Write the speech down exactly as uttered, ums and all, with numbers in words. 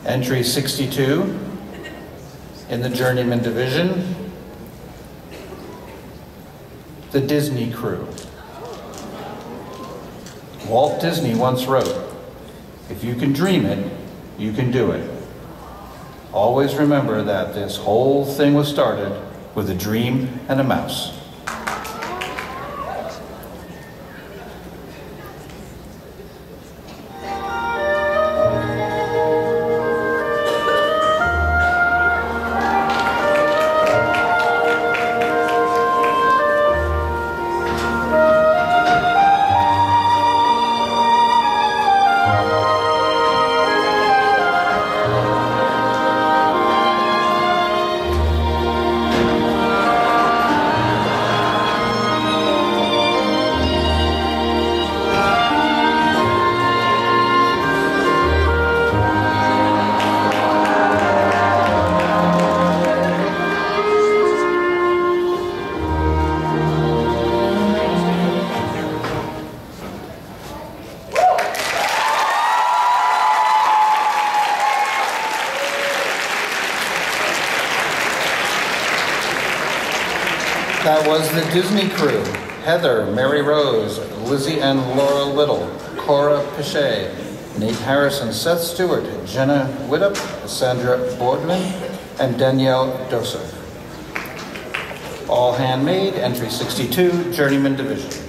Entry sixty-two in the Journeyman Division, the Disney Crew. Walt Disney once wrote, "If you can dream it, you can do it." Always remember that this whole thing was started with a dream and a mouse. That was the Disney Crew: Heather, Mary Rose, Lizzie and Laura Little, Cora Pichet, Nate Harrison, Seth Stewart, Jenna Widdop, Sandra Boardman, and Danielle Doser. All handmade, Entry sixty-two, Journeyman Division.